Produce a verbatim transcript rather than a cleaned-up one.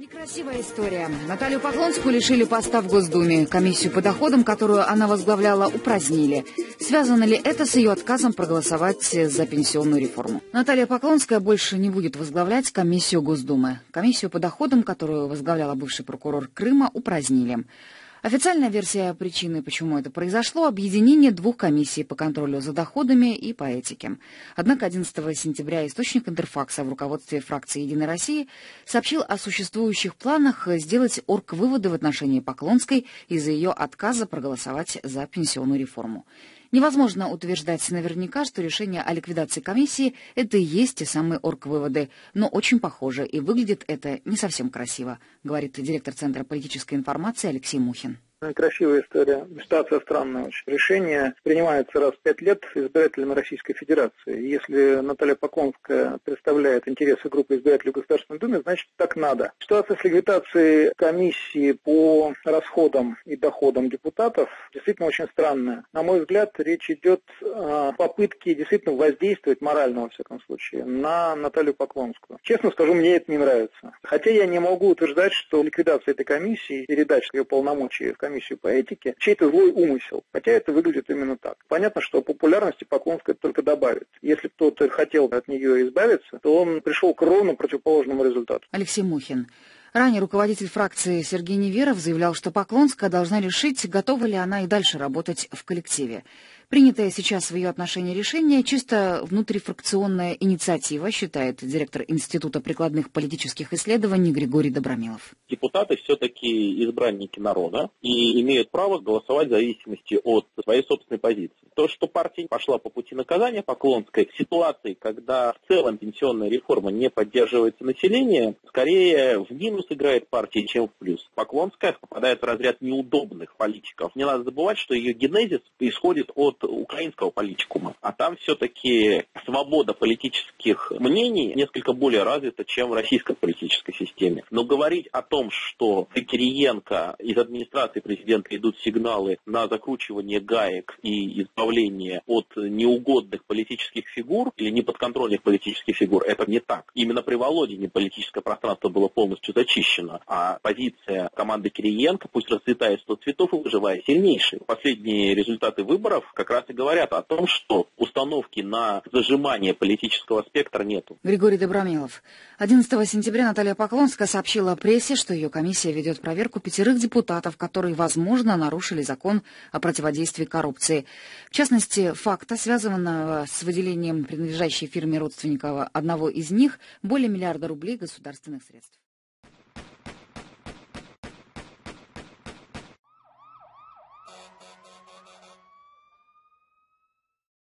Некрасивая история. Наталью Поклонскую лишили поста в Госдуме. Комиссию по доходам, которую она возглавляла, упразднили. Связано ли это с ее отказом проголосовать за пенсионную реформу? Наталья Поклонская больше не будет возглавлять комиссию Госдумы. Комиссию по доходам, которую возглавляла бывший прокурор Крыма, упразднили. Официальная версия причины, почему это произошло, объединение двух комиссий по контролю за доходами и по этике. Однако одиннадцатого сентября источник Интерфакса в руководстве фракции «Единой России» сообщил о существующих планах сделать оргвыводы в отношении Поклонской из-за ее отказа проголосовать за пенсионную реформу. Невозможно утверждать наверняка, что решение о ликвидации комиссии – это и есть те самые оргвыводы, но очень похоже, и выглядит это не совсем красиво, говорит директор Центра политической информации Алексей Мухин. Красивая история. Ситуация странная очень. Решение принимается раз в пять лет избирателями Российской Федерации. Если Наталья Поклонская представляет интересы группы избирателей в Государственной Думе, значит так надо. Ситуация с ликвидацией комиссии по расходам и доходам депутатов действительно очень странная. На мой взгляд, речь идет о попытке действительно воздействовать, морально во всяком случае, на Наталью Поклонскую. Честно скажу, мне это не нравится. Хотя я не могу утверждать, что ликвидация этой комиссии, передача ее полномочий в комиссию, комиссию по этике, чей-то злой умысел. Хотя это выглядит именно так. Понятно, что популярности Поклонская только добавит. Если кто-то хотел от нее избавиться, то он пришел к ровно противоположному результату. Алексей Мухин. Ранее руководитель фракции Сергей Неверов заявлял, что Поклонская должна решить, готова ли она и дальше работать в коллективе. Принятое сейчас в ее отношении решение чисто внутрифракционная инициатива, считает директор Института прикладных политических исследований Григорий Добромилов. Депутаты все-таки избранники народа и имеют право голосовать в зависимости от своей собственной позиции. То, что партия пошла по пути наказания Поклонской, в ситуации, когда в целом пенсионная реформа не поддерживается населением, скорее в минус играет партия, чем в плюс. Поклонская попадает в разряд неудобных политиков. Не надо забывать, что ее генезис исходит от украинского политикума. А там все-таки свобода политических мнений несколько более развита, чем в российской политической системе. Но говорить о том, что Кириенко из администрации президента идут сигналы на закручивание гаек и избавление от неугодных политических фигур или неподконтрольных политических фигур, это не так. Именно при Володине политическое пространство было полностью зачищено, а позиция команды Кириенко, пусть расцветает сто цветов и выживая, сильнейшая. Последние результаты выборов как раз и говорят о том, что установки на зажимание политического спектра нету. Григорий Добромилов. одиннадцатого сентября Наталья Поклонская сообщила прессе, что ее комиссия ведет проверку пятерых депутатов, которые, возможно, нарушили закон о противодействии коррупции. В частности, факта, связанного с выделением принадлежащей фирме родственников одного из них более миллиарда рублей государственных средств.